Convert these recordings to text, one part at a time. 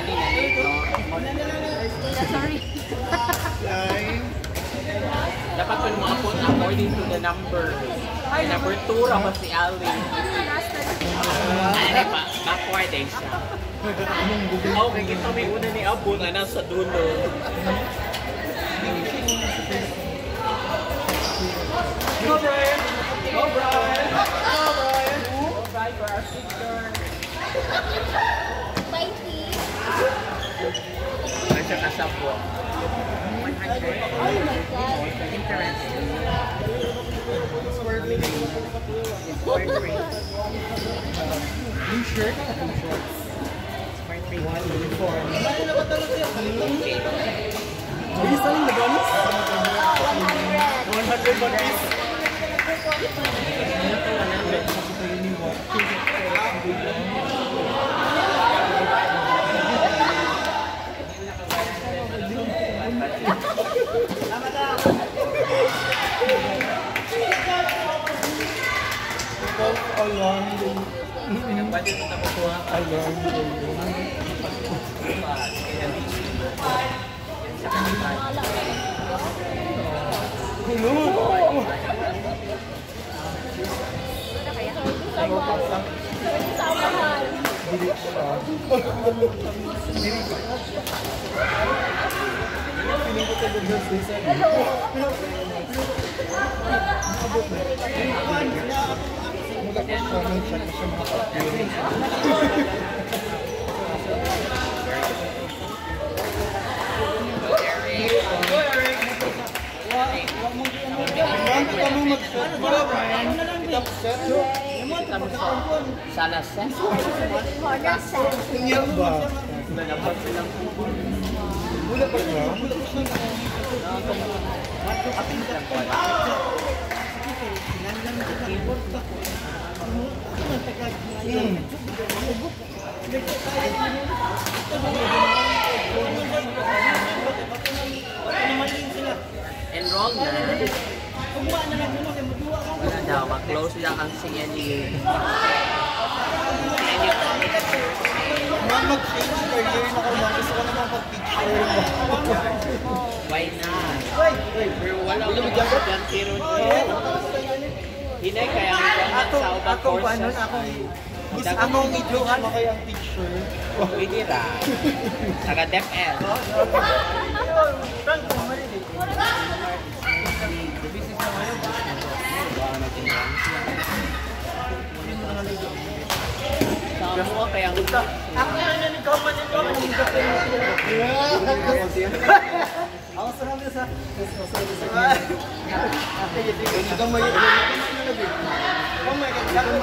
Ali na dito. Sorry. Dapat ko lumapot according to the number. Ay, number 2 raw si Ali. Ay, backward eh siya. Okay, kita may una ni Abu na nasa dulo. Go Brian! Go Brian! Go Brian! Go Brian for our picture. Ano siya kasabo? 100. Oh my God. Interesting. It's for free. Blue shirt? For free. One uniform. Are you selling the bonus? 100 one piece. Along the Pinag-budget na kukuha ka. along the Salah set. Corner set. Iyak ba? Nalapat silang Wala pa ba? enroll na. Wala daw, mag-close lang ang CNU. Mag-change career na ako. Gusto ko naman pag-teacher. Why not? Pero wala ko dyan tiro niya. Hinay kaya ang sa ubang courses. Gusto ko nung i-joke mo kayang teacher. Pwede ra. Taga DepEd. Ako kaya ang gusto. Ako yan, ikaw man ikaw. Ako sarap na sa... Ikaw may... Ikaw may...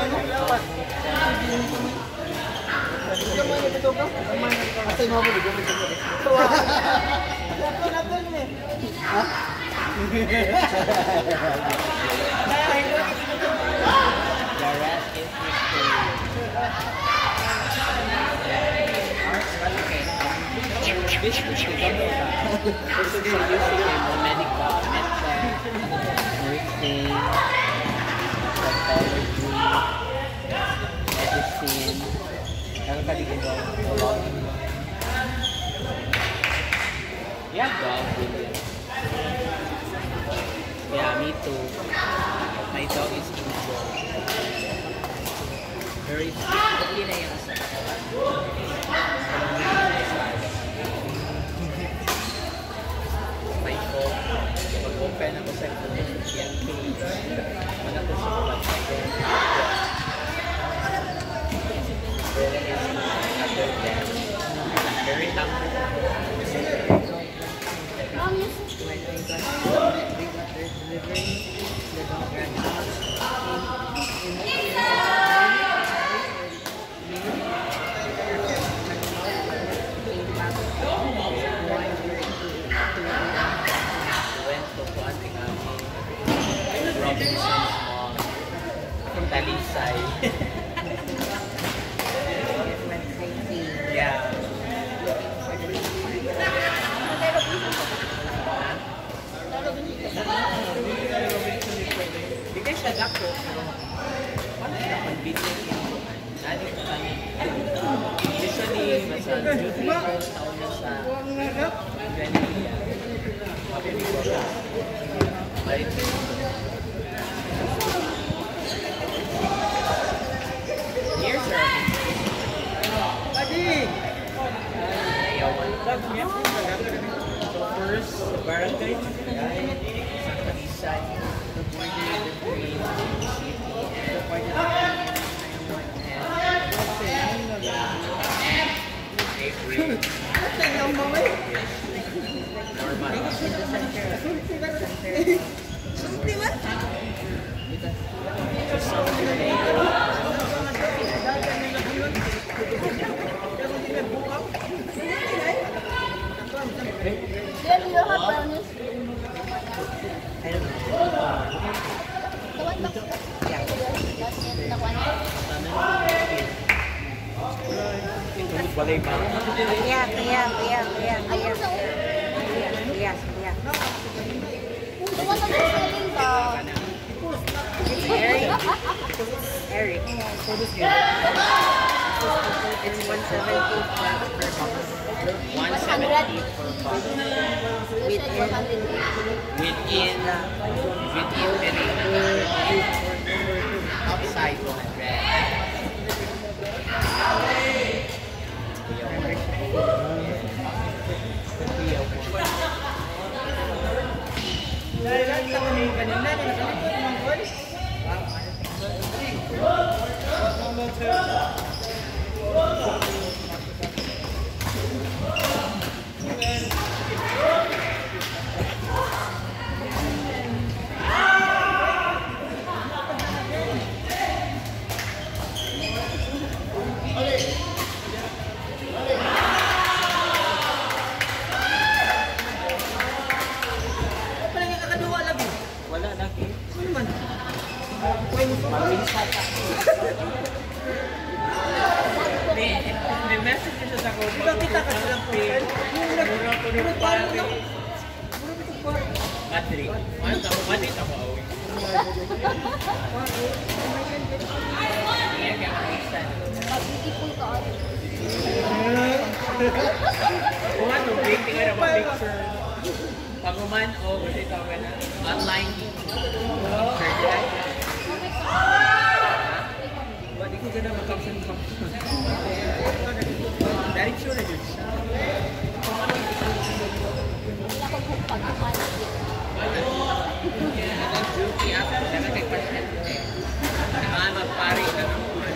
Ikaw may nagtito ka? Asa yung mga bulig? Napon eh. Ha? The rest is history. This is the camera. This is the using medical, nursing, psychology, medicine. Ano ka dito daw? Yeah, dog. Yeah, me too. My dog is evil. Very okay na yan sa my phone. Mag-open ako sa social page. Mag-ako sa website. Very happy. Robinson's Mall from Talisay. Yeah. Hindi siya dako. Paano siya pag-business? Usually, basta Right? Here's her. So first, the barangay, Santa Lisa, the border between city Then you have brownies. I don't know. The one box. Yeah. That's it. The one. Balay pa. The one on the selling ka. Eric. It's 170 per box. 170 per box. Within. Within outside 170. Wala lagi. May message siya sa ko. Kita ka silang profile. Mura ko rin pare. Battery. Ano ako? Battery ako awin. Iya kaya makikita. Mag-beautiful ka. Kung ano, waiting ka na mag-picture. Paguman o kasi tawag na online picture dyan. Di ko ganda mag-caption ka. Dahil sure na yun. Wala ko kung pag-aman. Ang duty after na nagkakasyan. Nakaan magpari ka naman.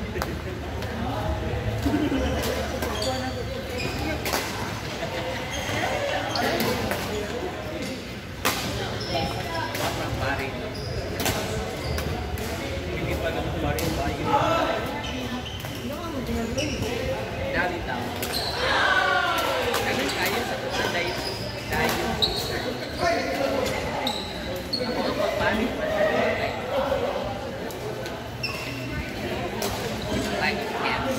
Pari. Hindi pa naman pari bayo. Dali tao. Kasi kaya sa tuwa dahil ako ang pagpari pa. Like camps.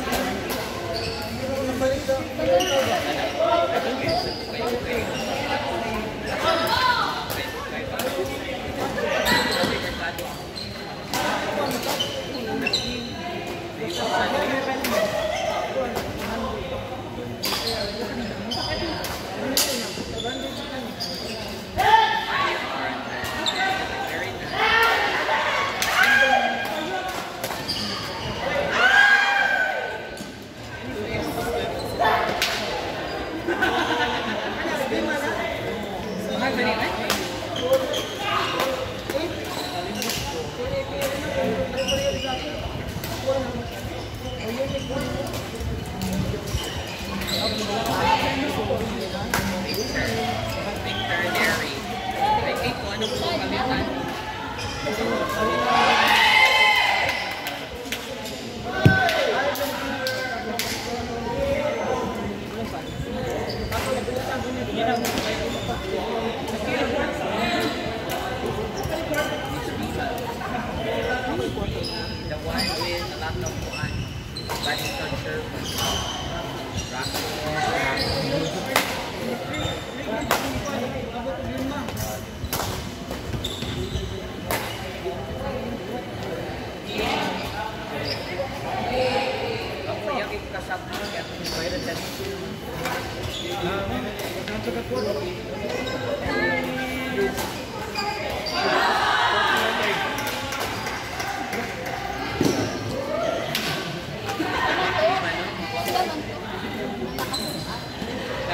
Veterinary. I think kung ano po kalitan. The one with a lot of fun. But it's not sure.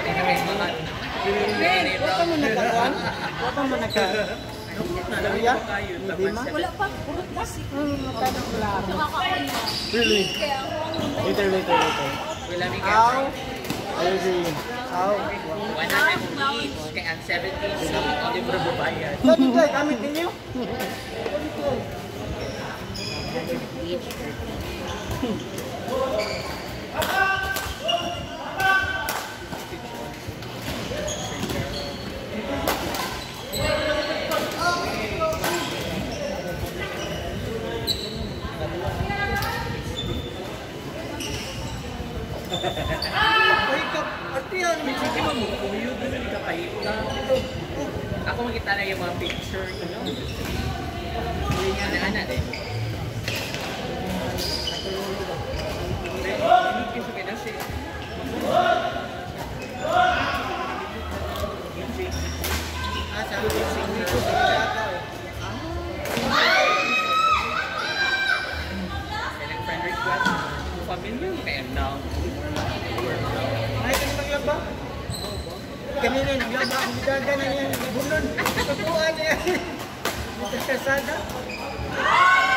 Huwag ka mo nagkakuan? Huwag ka mo Daliya? Hindi ma? Wala pa. Purot kasi. Magkano wala? Nakakaon na. Really? Kaya Later. Ow. Ayun si. Ow. 100 each, kaya ang 70 hindi mo na babayad. Sabi ko, gamit ninyo? Sige mo, kuyo doon yung kapahit na. Ako makita na yung mga picture. Hindi nga na din. Hindi ko sabihin na siya. Sabi ko, hindi ko sa ikaw. Kailang friend request. Familiar mo kaya now. Ay, kani maglaba? Kanina naglaba ako gaga na niya. Bulon. Kapuan niya. Ito kasada.